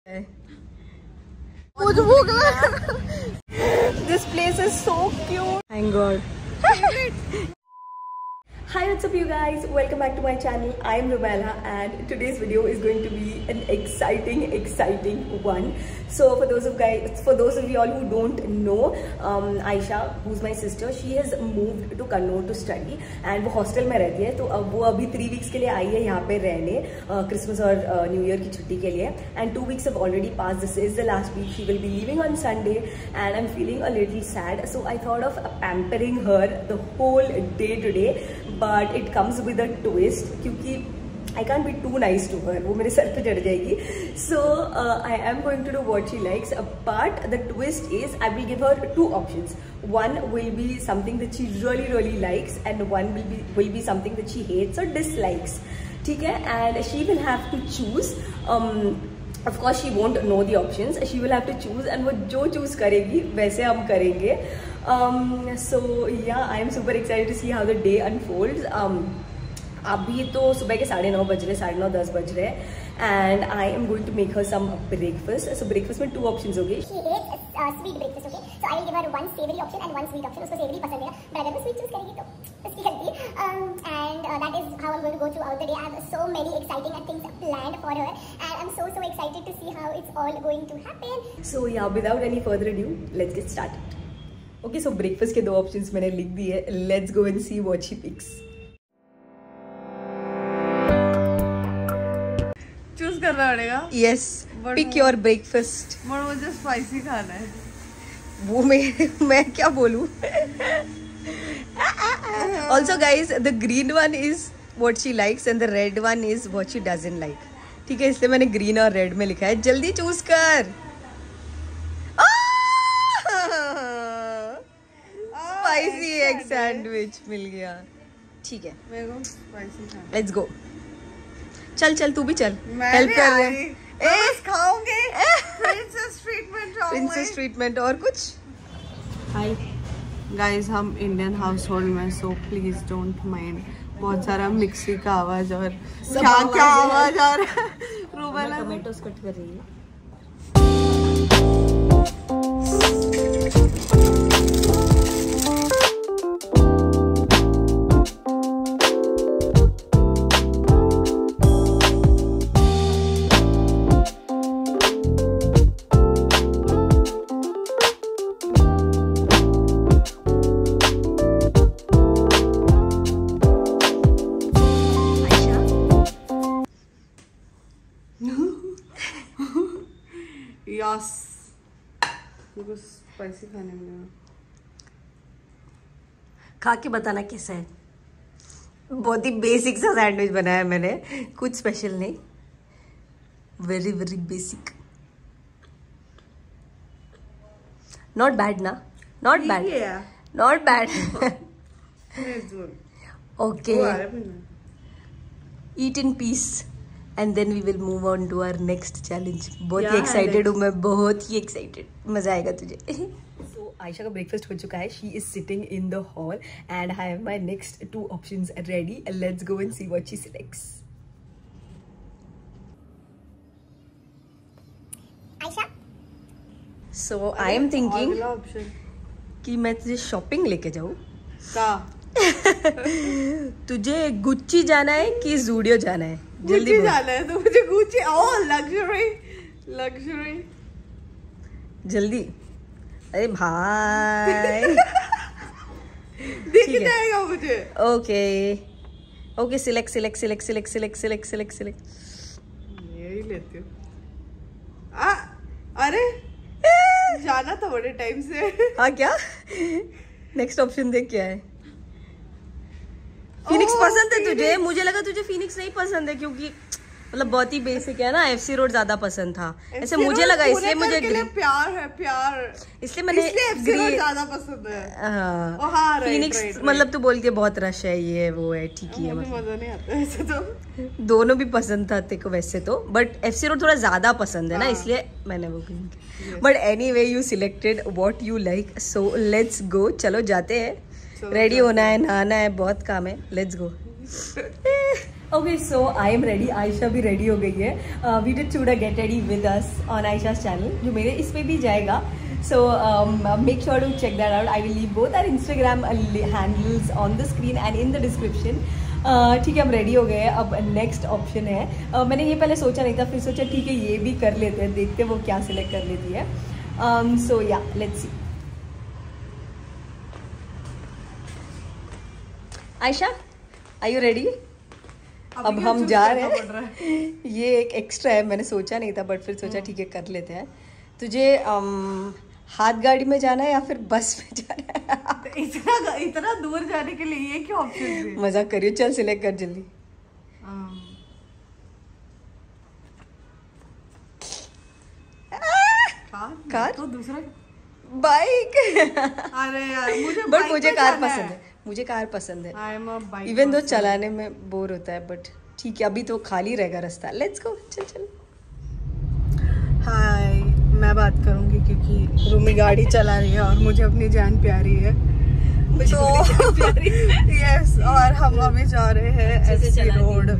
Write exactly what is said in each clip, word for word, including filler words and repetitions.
मुझे भूख लगा। This place is so cute. Thank God. Hi, what's up you guys? Welcome back to my channel. I am Rubella and today's video is going to be an exciting, exciting one. So for those of guys, for those of y'all who don't know, um, Aisha, who's my sister, she has moved to Kannur to study and वो hostel में रहती है. तो अब वो अभी three weeks के लिए आई है यहाँ पे रहने, Christmas और New Year की छुट्टी के लिए. And two weeks have already passed. This is the last week. She will be leaving on Sunday, and I'm feeling a little sad. So I thought of pampering her the whole day today. But it comes with a twist क्योंकि I can't be too nice to her, वो मेरे sir पे चढ़ जाएगी. So uh, I am going to do what she likes, but the twist is I will give her two options. One will be something that she really really likes, and one will be will be something that she hates or dislikes. ठीक है? And she will have to choose. Um, Of course, she won't know the options. She will have to choose, and वो जो choose करेगी वैसे हम करेंगे. Um, so yeah, I am super excited to see how the day unfolds. Um, अभी तो सुबह के साढ़े नौ बज रहे, साढ़े नौ दस बज रहे, and I am going to make her some breakfast. So breakfast में two options होगी. She hates uh, sweet breakfast, okay? So I will give her one savory option and one sweet option. उसको savory पसंद है, but अगर वो sweet choose करेगी तो उसकी गलती. Um, and uh, that is how I'm going to go throughout the day. I have so many exciting things planned for her, and I'm so so excited to see how it's all going to happen. So yeah, without any further ado, let's get started. Okay, so breakfast के दो options मैंने लिख दिए. Let's go and see what she picks. Choose करना पड़ेगा. Yes, pick your breakfast. पर मुझे spicy खाना है. वो मैं मैं क्या बोलूँ? Also guys, the green one is what she likes and the red one is what she doesn't like. ठीक है, इसलिए मैंने ग्रीन और रेड में लिखा है. जल्दी चूज कर. स्पाइसी एग सैंडविच मिल गया. ठीक है, मेरे को स्पाइसी खाना. Let's go. चल चल तू भी चल. मैं हेल्प कर रहे हैं. बस खाऊंगी. Princess treatment. प्रिंसेस ट्रीटमेंट और कुछ. हाय गाइस, हम इंडियन हाउस होल्ड में, सो प्लीज डोंट माइंड. बहुत सारा मिक्सी का आवाज और क्या क्या आवाज आ रहा है. रूबेला टोमेटोस कट कर रही है. यस, मुझे स्पाइसी खाने में. खा के बताना कैसा है. बहुत ही बेसिक सा सैंडविच बनाया है मैंने, कुछ स्पेशल नहीं. Very very basic. Not bad ना. Not bad. Not bad. Okay, eat in peace and then we will move on to our next challenge. बहुत ही excited हूँ मैं, बहुत ही excited. मजा आएगा तुझे. So आयशा का breakfast हो चुका है. She is sitting in the hall and I have my next two options ready. Let's go and see what she selects. Aisha. So I am thinking अगला ऑप्शन कि मैं तुझे shopping लेके जाऊँ. का? तुझे गुच्ची जाना है कि ज़ूडियो जाना है? जल्दी बोल. जाना है तो मुझे गुच्ची. ओह, लग्जरी लग्जरी. जल्दी. अरे भाई. दिख जाएगा मुझे. Okay okay, select select select select select select select select. यही लेती हूँ. आ, अरे जाना था बड़े टाइम से. हाँ क्या? नेक्स्ट ऑप्शन देख क्या है. फिनिक्स पसंद है तुझे? मुझे लगा तुझे फिनिक्स नहीं पसंद है क्योंकि मतलब बहुत ही बेसिक है ना. एफसी रोड ज्यादा पसंद था ऐसे मुझे लगा, इसलिए मुझे ग्रीन. प्यार है प्यार, इसलिए मैंने ग्रीन ज्यादा पसंद है. हाँ, फिनिक्स मतलब तू बोल के बहुत रश है, ये वो है. ठीक है, मतलब मजा नहीं आता वैसे तो. दोनों भी पसंद था तेरे को वैसे तो, बट एफसी रोड थोड़ा ज्यादा पसंद है ना, इसलिए मैंने वो ग्रीन किया. But anyway you selected what you like, so let's go. चलो जाते हैं. रेडी होना है, नहाना है, बहुत काम है. Let's go. Okay, so I am ready. Ayesha भी ready हो गई है. Uh, we did shoot a get ready with us on Aisha's channel, जो मेरे इस पे भी जाएगा. So um, make sure to check that out. I will leave both our Instagram handles on the screen and in the description. ठीक है, हम ready हो गए हैं. अब नेक्स्ट ऑप्शन है, uh, मैंने ये पहले सोचा नहीं था, फिर सोचा ठीक है ये भी कर लेते हैं, देखते हैं वो क्या सिलेक्ट कर लेती है. So yeah let's see. Ayesha, are you ready? अब हम जा रहे हैं. ये एक एक्स्ट्रा है, मैंने सोचा नहीं था बट फिर सोचा ठीक है कर लेते हैं. तुझे um, हाथ गाड़ी में जाना है या फिर बस में जाना है? इतना इतना दूर जाने के लिए ये क्या ऑप्शन है? मजाक करियो, चल सिलेक्ट कर जल्दी. कार तो दूसरा बाइक. अरे यार मुझे बट मुझे कार पसंद है, मुझे कार पसंद है. I am a bike even दो चलाने में बोर होता है बट ठीक है, अभी तो खाली रहेगा रास्ता. लेट्स गो, चल चल. हाय, मैं बात करूंगी क्योंकि रूमी गाड़ी चला रही है और मुझे अपनी जान प्यारी है. तो यस, और हम अभी जा रहे हैं एससी रोड.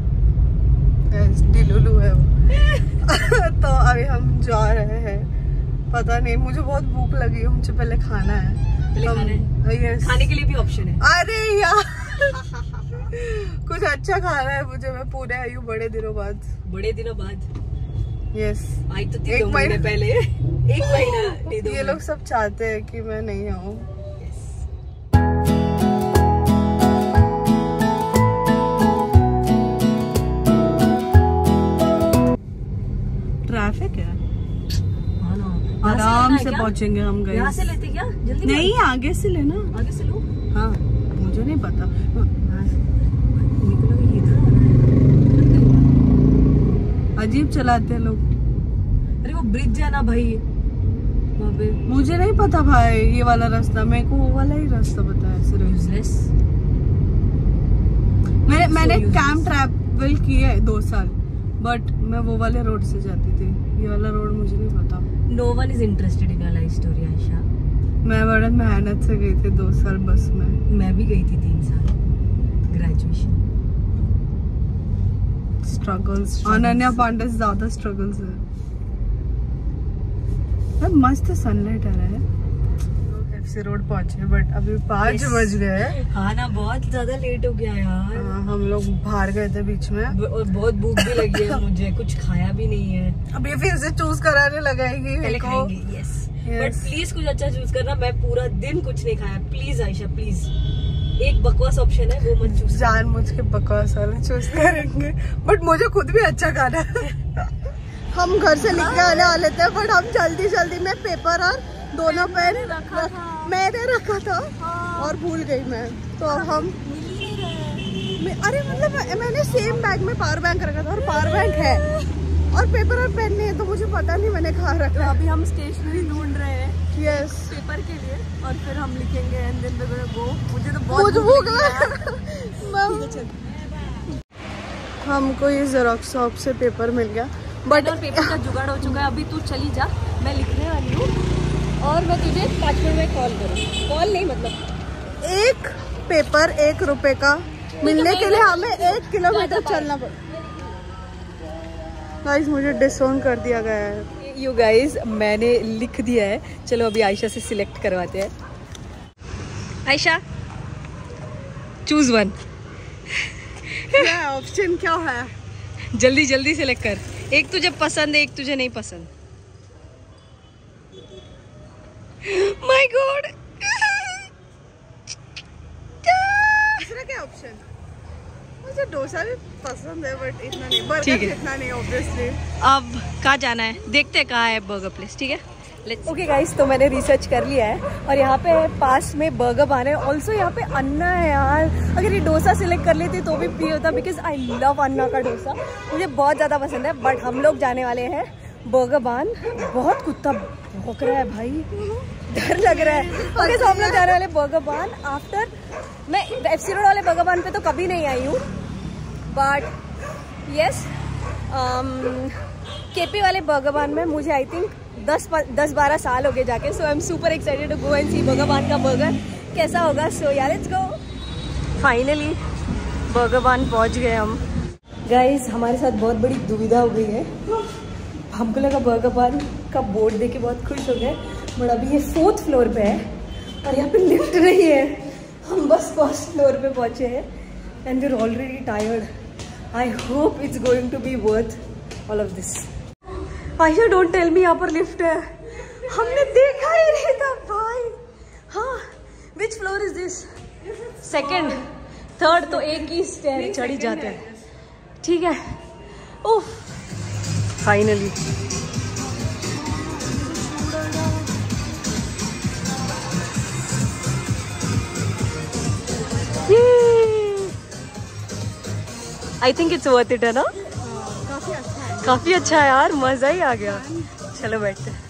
डिलुलू है तो अभी हम जा रहे हैं. पता नहीं, मुझे बहुत भूख लगी है, मुझे पहले खाना है. yes. खाने के लिए भी ऑप्शन है. अरे यार कुछ अच्छा खाना है मुझे. मैं पूरे आई हूँ बड़े दिनों बाद. बड़े दिनों बाद यस yes. आई तो एक महीने पहले. एक महीना ये लोग सब चाहते हैं कि मैं नहीं आऊँ. ट्रैफिक है, आराम से पहुंचेंगे हम. गए यहाँ से लेते क्या? जल्दी नहीं, आगे से लेना. आगे से लो. हाँ, मुझे नहीं पता. अजीब चलाते हैं लोग. अरे वो ब्रिज जाना भाई वहाँ पे. मुझे नहीं पता भाई ये वाला रास्ता, मेरे को वो वाला ही रास्ता पता है सिर्फ. मैंने मैंने कैंप ट्रैवल किया है दो साल, बट मैं वो वाले रोड से जाती थी. ये वाला रोड मुझे नहीं पता. No one is interested in your life story, Ayesha. मैं बड़ा मेहनत से गई थी दो साल बस में. मैं भी गई थी तीन साल ग्रेजुएशन. स्ट्रगल्स, अनन्या पांडे से ज्यादा स्ट्रगल्स है. मस्त सनलाइट आ रहा है. एफसी रोड पहुंचे बट अभी पाँच बज गए. हाँ ना, बहुत ज्यादा लेट हो गया यार. आ, हम लोग बाहर गए थे बीच में और बहुत भूख भी लगी है मुझे. कुछ खाया भी नहीं है. अभी फिर से चूज कराने लगाएगी. पहले खाएंगे. यस, बट प्लीज कुछ अच्छा चूज करना. मैं पूरा दिन कुछ नहीं खाया. Please Ayesha, please. एक बकवास ऑप्शन है वो मत चूज. जान मुझ के बकवास वाला चूज करेंगे बट मुझे खुद भी अच्छा खाना है. हम घर से लिख के आने वाले थे बट हम जल्दी जल्दी में पेपर और दोनों पेन मैंने रखा था और भूल गई मैं. तो अब हम अरे मतलब मैंने सेम बैग में पावर बैंक रखा था और पावर बैंक है और पेपर और पेन नहीं है, तो मुझे पता नहीं मैंने कहाँ रखा. अभी हम स्टेशनरी ढूंढ रहे हैं यस पेपर के लिए और फिर हम लिखेंगे and then we gonna go. मुझे तो बहुत भूख लगा. हमको ये जेरोक्स शॉप से पेपर मिल गया बट और पेपर का जुगाड़ हो चुका है. अभी तू चली जा, मैं लिखने वाली हूँ और मैं तुझे पाँच मिनट में कॉल करूँ. कॉल नहीं मतलब एक पेपर एक रुपए का मिलने के लिए हमें एक किलोमीटर चलना पड़ा. गाइस मुझे डिसऑन कर दिया गया है. यू गाइस, मैंने लिख दिया है. चलो अभी आयशा से सिलेक्ट करवाते हैं. Ayesha, choose one. क्या ऑप्शन क्या है? जल्दी जल्दी सिलेक्ट कर. एक तुझे पसंद है, एक तुझे नहीं पसंद. My god. दूसरा क्या ऑप्शन? मुझे डोसा भी पसंद है बट इतना नहीं. बर्गर ठीक है, इतना नहीं ऑब्वियसली. अब कहाँ जाना है देखते हैं, कहाँ है बर्गर प्लेस. ठीक है, ओके गाइस, तो मैंने रिसर्च कर लिया है और यहाँ पे पास में बर्गर बार है. ऑल्सो यहाँ पे अन्ना है यार. अगर ये डोसा सिलेक्ट कर लेती तो भी प्रिय होता बिकॉज आई लव अन्ना का डोसा. मुझे बहुत ज़्यादा पसंद है. बट हम लोग जाने वाले हैं बर्गर बान. बहुत कुत्ता भौंक रहा है भाई, डर लग रहा है. ओके, तो हम लोग जाने वाले बर्गर बान. आफ्टर मैं एफसी रोड वाले बर्गर बान पे तो कभी नहीं आई हूँ बट यस केपी वाले बर्गर बान में मुझे आई थिंक दस दस बारह साल हो गए जाके. So I am super excited to go and see Burger Barn का बर्गर कैसा होगा. सो yeah let's go. Finally burger बान पहुंच गए हम. गाइस हमारे साथ बहुत बड़ी दुविधा हो गई है। हमको लगा बर्गर बन का बोर्ड देके बहुत खुश हो गए, बट अभी ये फोर्थ फ्लोर पे है और यहाँ पे लिफ्ट नहीं है। हम बस फर्स्ट फ्लोर पे पहुँचे हैं and we are already tired. I hope it's going to be worth all of this. Ayesha don't tell me यहाँ पर लिफ्ट है, हमने देखा ही नहीं था भाई। हाँ, which floor is this? Second, third, तो एक ही स्टेयर चढ़ी जाते हैं। ठीक है, oh finally. I think it's worth it है ना? काफी अच्छा है, काफी अच्छा है यार, मजा ही आ गया। चलो बैठते हैं।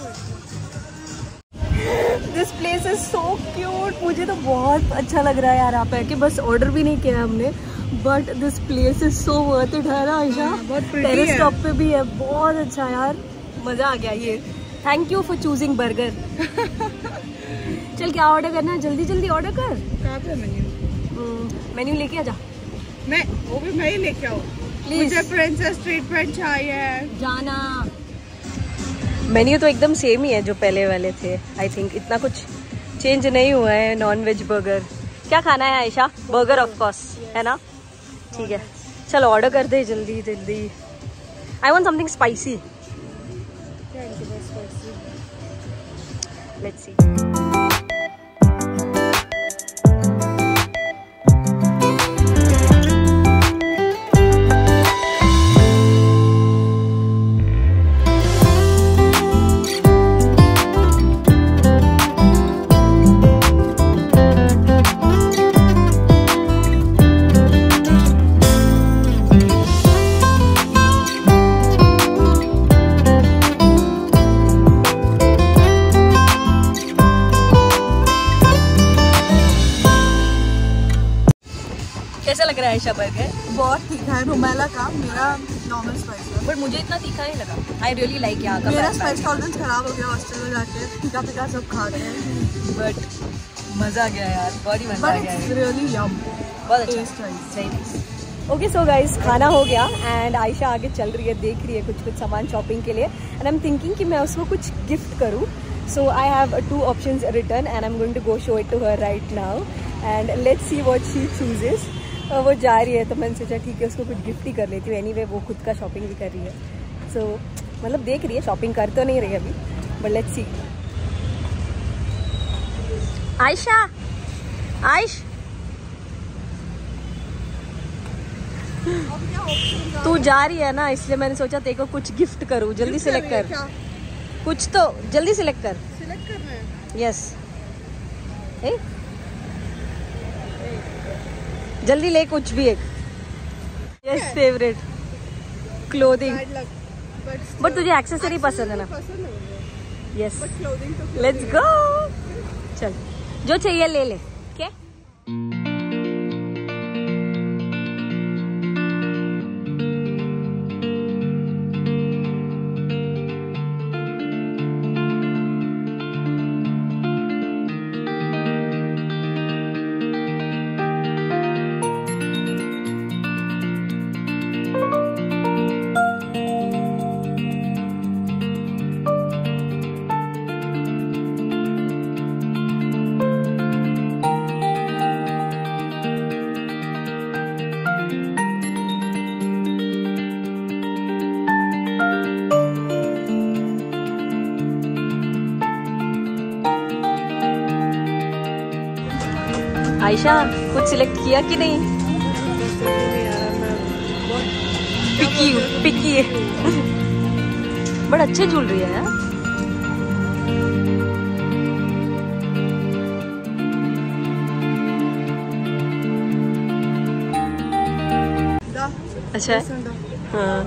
This place is so cute. मुझे तो बहुत अच्छा लग रहा है यार यहाँ पे कि बस ऑर्डर भी नहीं किया हमने, but this place is so worth it है ना आयशा? टेरेस टॉप पे भी है, बहुत अच्छा यार, मजा आ गया। ये thank you for choosing burger. चल क्या ऑर्डर करना है? जल्दी जल्दी ऑर्डर कर। कहाँ पे मेन्यू? मेन्यू लेके आ जा। मैं वो भी मैं ही लेके आऊँ प्लीज। मुझे प्रिंसेस ट्रीटमेंट चाहिए। जाना। मेन्यू तो एकदम सेम ही है जो पहले वाले थे। आई थिंक इतना कुछ चेंज नहीं हुआ है। Non veg burger. क्या खाना है आयशा? बर्गर ऑफ कोर्स, है ना? ठीक है, चलो ऑर्डर कर दे जल्दी जल्दी। I want something spicy. Let's see. कैसा लग रहा है आयशा बर्गर? बहुत तीखा है, रुमेला का। मेरा नॉर्मल स्पाइस है, बट मुझे इतना तीखा नहीं लगा। आई रियली लाइक यहाँ का। मेरा स्पाइस टॉलरेंस खराब हो गया हॉस्टल में जाके, तीखा तीखा सब खा के, बट मजा आ गया यार, बहुत ही मजा आ गया है। रियली यम, बहुत अच्छा, सही। ओके सो गाइस, खाना हो गया एंड आयशा आगे चल रही है, देख रही है कुछ कुछ सामान शॉपिंग के लिए एंड आई एम थिंकिंग कि मैं उसको कुछ गिफ्ट करूँ। So I have two options return and I am going to go show it to her right now and let's see what she chooses. वो जा रही है तो मैंने सोचा ठीक है उसको कुछ गिफ्ट ही कर लेती हूँ। एनीवे वो खुद का शॉपिंग भी कर रही है, सो so, मतलब देख रही है, शॉपिंग कर तो नहीं रही अभी, but let's see. Ayesha, Ayesha तू जा रही है ना, इसलिए मैंने सोचा तेरे को कुछ गिफ्ट करूँ। जल्दी सिलेक्ट कर, क्या? कुछ तो जल्दी सिलेक्ट कर। सिलेक्ट करना है? यस, जल्दी ले कुछ भी एक। Yes, favourite clothing. बट तुझे एक्सेसरी पसंद है ना? Yes, let's go. चल जो चाहिए ले ले। क्या आयशा कुछ सिलेक्ट किया कि नहीं? पिकी पिकी है। बड़ा अच्छे झूल रही है। अच्छा, हाँ।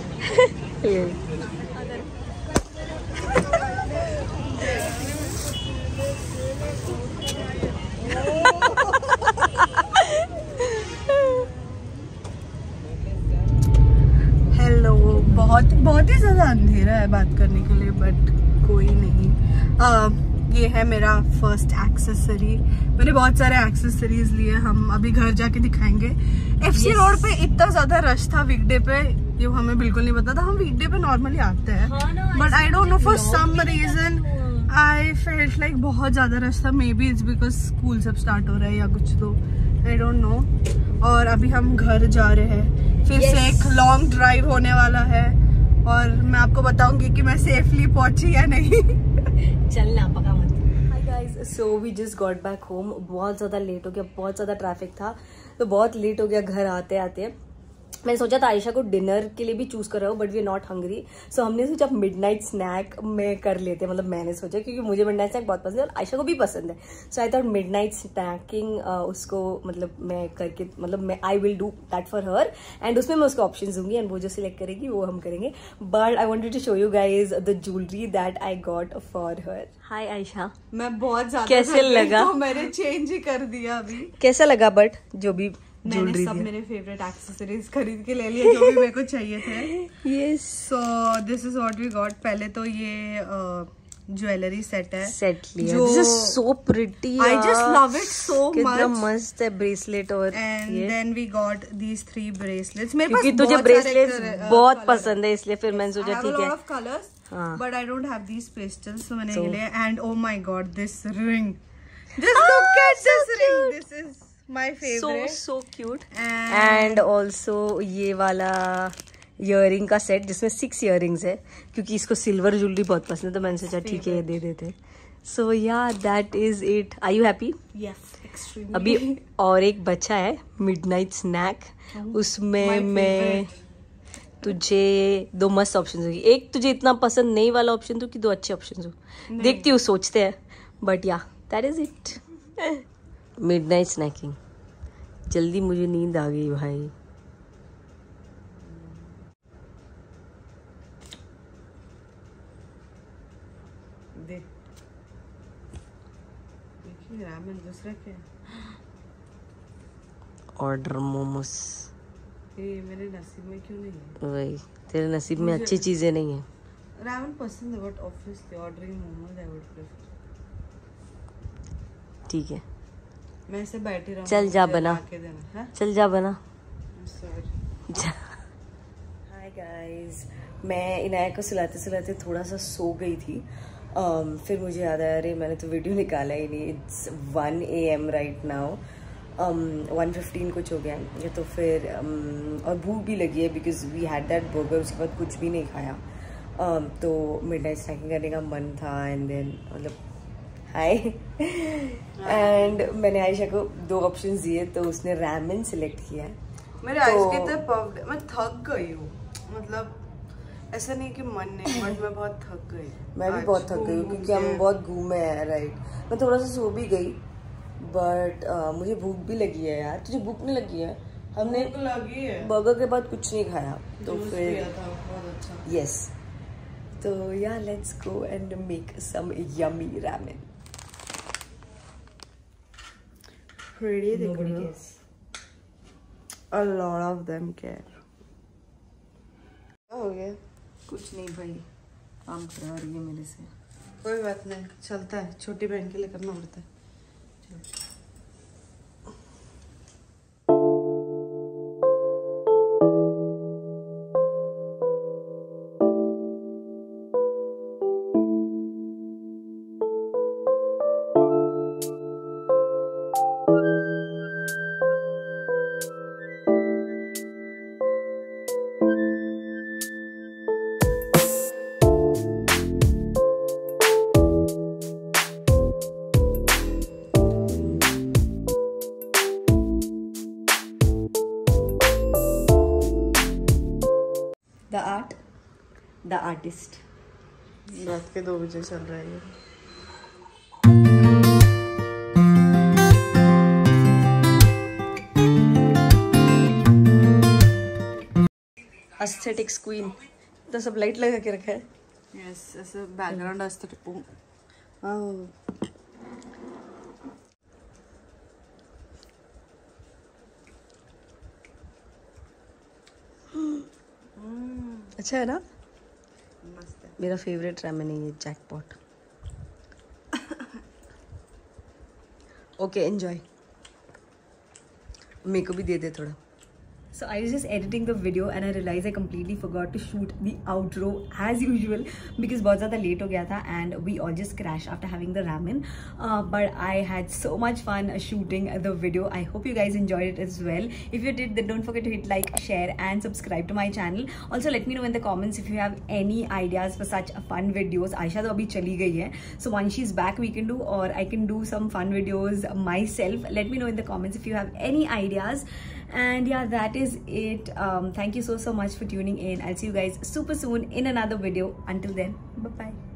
हेलो, बहुत बहुत ही ज़्यादा अंधेरा है बात करने के लिए, बट कोई नहीं। आ, ये है मेरा फर्स्ट एक्सेसरी। मैंने बहुत सारे एक्सेसरीज लिए, हम अभी घर जाके दिखाएंगे। एफसी रोड पे इतना ज्यादा रश था वीकडे पे, ये हमें बिल्कुल नहीं पता था। हम वीकडे पे नॉर्मली आते हैं, but I don't know for some reason I felt like बहुत ज्यादा रश था। Maybe it's because school सब स्टार्ट हो रहा है या कुछ, तो आई डोंट नो। और अभी हम घर जा रहे हैं, फिर yes. से एक लॉन्ग ड्राइव होने वाला है और मैं आपको बताऊंगी कि मैं सेफली पहुंची या नहीं। चलना पका मत। Hi guys, so we just got back home. बहुत ज़्यादा लेट हो गया, बहुत ज़्यादा ट्रैफिक था, तो बहुत लेट हो गया घर आते आते। मैंने सोचा था आयशा को डिनर के लिए भी चूज कर रहा हूँ, but we are not hungry, so हमने सोचा मिडनाइट स्नैक में कर लेते हैं। मतलब मैंने सोचा क्योंकि मुझे मिडनाइट स्नैक बहुत पसंद है और आयशा को भी पसंद है, so I thought midnight snacking उसको मतलब मैं करके मतलब मैं I will do that for her, and उसमें मैं उसको ऑप्शन दूंगी एंड वो जो सिलेक्ट करेगी वो हम करेंगे। But I wanted to show you guys the jewellery that I got for her. Hi Ayesha, मैं बहुत ज्यादा कैसे लगा? तो मैंने चेंज ही कर दिया अभी। कैसा लगा? बट जो भी मैंने सब मेरे फेवरेट एक्सेसरीज खरीद के ले लिए जो भी मेरे को चाहिए थे। Yes, so this is what we got. पहले तो ये ज्वेलरी सेट है, सेट लिया। This is so pretty, I just love it so much. कितना मस्त है ब्रेसलेट। और and then we got these three bracelets. मेरे पास क्योंकि तुझे ब्रेसलेट्स बहुत पसंद है, इसलिए फिर मैंने सोचा ठीक है। Colours but I don't have these pastels, तो मैंने ये लिए। And oh my god, this ring, just look at this ring, this is my favorite, so so cute. and also ये वाला इयरिंग का सेट जिसमें सिक्स इयरिंग्स है, क्योंकि इसको सिल्वर ज्वेलरी बहुत पसंद है, तो मैंने सोचा ठीक है ये दे देते। So yeah that is it. Are you happy? Yes, extremely. अभी और एक बचा है मिडनाइट स्नैक, उसमें मैं तुझे दो मस्त ऑप्शन दूंगी। एक तुझे इतना पसंद नहीं वाला ऑप्शन दूं कि दो अच्छे ऑप्शन दूं, देखती हूँ, सोचते हैं। But yeah that is it, midnight snacking. जल्दी मुझे नींद आ गई भाई। देख देखिए रामेन दूसरा क्या ऑर्डर मोमोस। ये मेरे नसीब में क्यों नहीं है? वही तेरे नसीब में अच्छी चीजें नहीं है। रामेन पसंद है, but obviously ordering momos I would prefer. ठीक है, मैं ऐसे बैठी रहूं। चल जा बना, चल जा बना। हाय गाइस, मैं इनाया को सुलाते सुलाते थोड़ा सा सो गई थी। um, फिर मुझे याद आया अरे मैंने तो वीडियो निकाला ही नहीं। It's one A M right now, one fifteen कुछ हो गया है। तो फिर um, और भूख भी लगी है because we had that burger, उसके बाद कुछ भी नहीं खाया। um, तो मिडनाइट स्नैकिंग करने का मन था। एंड देन मतलब हाय एंड मैंने आयशा को दो ऑप्शन दिए, तो उसने रैमेन सिलेक्ट किया है। मेरे आइज के तो पफ्ड, मैं थक गई हूँ। मतलब ऐसा नहीं कि मन नहीं, बट मैं बहुत थक गई। मैं भी बहुत थक गई हूँ क्योंकि हम बहुत घूमे हैं। राइट, मैं थोड़ा सा सो भी गई, बट uh, मुझे भूख भी लगी है यार। तुझे भूख नहीं लगी है? हमने लगी है, बर्गर के बाद कुछ नहीं खाया, तो फिर बहुत अच्छा। यस, तो yeah let's go and make some yummy ramen. Pretty, nobody cares. A lot of them care. क्या हो गया? कुछ नहीं भाई, काम करा रही है मेरे से। कोई बात नहीं, चलता है। छोटी बहन के लिए करना पड़ता है। चल। The art, the artist. रात के दो बजे चल रहा है। एस्थेटिक्स क्वीन, तो सब लाइट लगा के रखा है। यस, ऐसे बैकग्राउंड एस्थेटिक। अच्छा है ना? मस्त है। मेरा फेवरेट रैमेन है ये, जैकपॉट। ओके एंजॉय, मेरे को भी दे दे थोड़ा. So I was just editing the video and I realized I completely forgot to shoot the outro as usual because बहुत ज़्यादा late हो गया था and we all just crashed after having the ramen. Uh, but I had so much fun shooting the video. I hope you guys enjoyed it as well. If you did, then don't forget to hit like, share and subscribe to my channel. Also let me know in the comments if you have any ideas for such fun videos. Aisha तो अभी चली गई है, so once she's back we can do, or I can do some fun videos myself. Let me know in the comments if you have any ideas. And yeah, that is it. Um, thank you so so much for tuning in. I'll see you guys super soon in another video. Until then, bye bye.